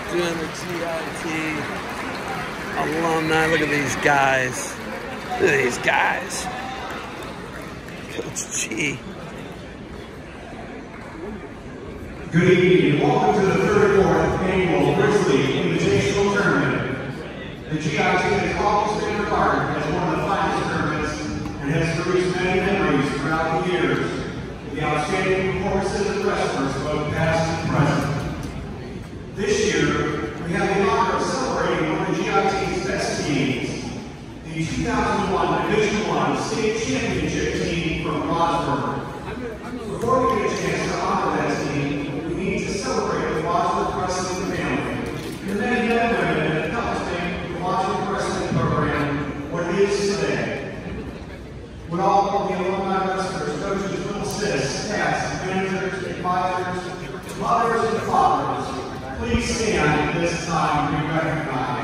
doing the GIT alumni. Look at these guys. Look at these guys. Coach G. Good evening and welcome to the 34th Annual Grizzly Invitational Tournament. The GIT has always been regarded as one of the finest tournaments and has produced many memories throughout the years with the outstanding performances of wrestlers both past and present. This year, we have the honor of celebrating one of the GIT's best teams, the 2001 Division I State Championship team from Rosberg. Before we get a chance to honor that team, we need to celebrate the Rosberg Wrestling family and the many men and women that helped make the Rosberg Wrestling program what it is today. Would all of the alumni wrestlers, coaches, little assists, staffs, managers, advisors, mothers, and fathers, please stand at this time to be recognized.